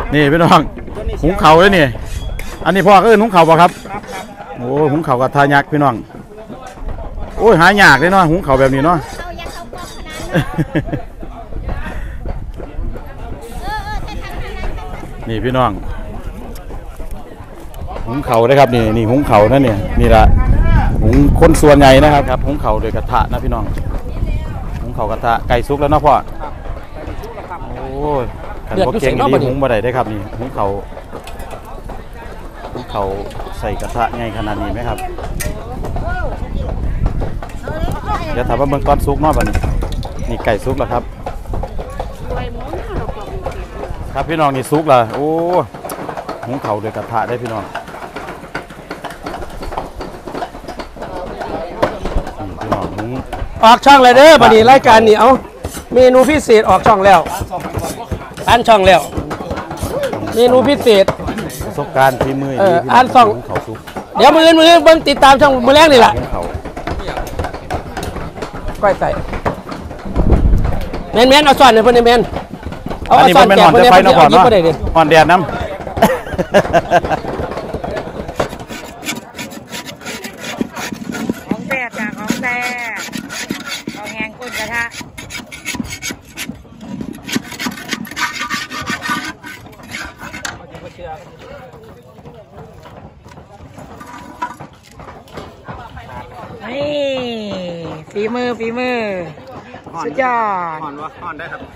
นี่พี่น้องหุงเข่าเลยนี่อันนี้พ่อก็หุงเข่าป่ะครับโอ้หุงเข่ากับทายักพี่น้องโอ้ยหายากเลยเนาะหุงเข่าแบบนี้เนาะนี่พี่น้องหุงเข่าได้ครับนี่หุงเข่านั่นนี่ละหุงคนส่วนใหญ่นะครับหุงเข่าโดยกระทะนะพี่น้องหุงเข่ากระทะไก่ซุกแล้วเนาะพ่อโอ้ยขันพวกเก่งดีหุงบ่ได้ครับนี่หุงเข่าใส่กระทะไงขนาดนี้ไหมครับเดี๋ยวถามว่าเบื้องต้นซุกเนาะบัดนี้นี่ไก่ซุกแล้วครับครับพี่น้องนี่ซุกละโอ้หุงเข่าโดยกระทะได้พี่น้องออกช่องเลยเด้อบัดนี้รายการนี้เอาเมนูพิเศษออกช่องแล้วอันช่องแล้วเมนูพิเศษประสบการณ์ฝีมืออันช่องเดี๋ยวมือเบิ่งติดตามช่องมือแรกนี่แหละก้อยใส่เมนเอาซ่อนเลยเพื่อนเมนเอาซ่อนแกะเพื่อนเนาะอ่อนแดดน้ำของแซ่บจากของแซ่บเอาแห้งก้นกระทะนี่ฝีมือสุดยอดห่อนได้ครับ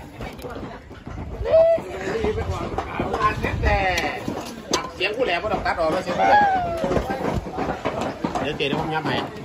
แต่เสียงผู้แหลมก็ต้องตัดออกแล้วเสียงผู้แหลมเดี๋ยวเจ๊ได้ผมย้ำให้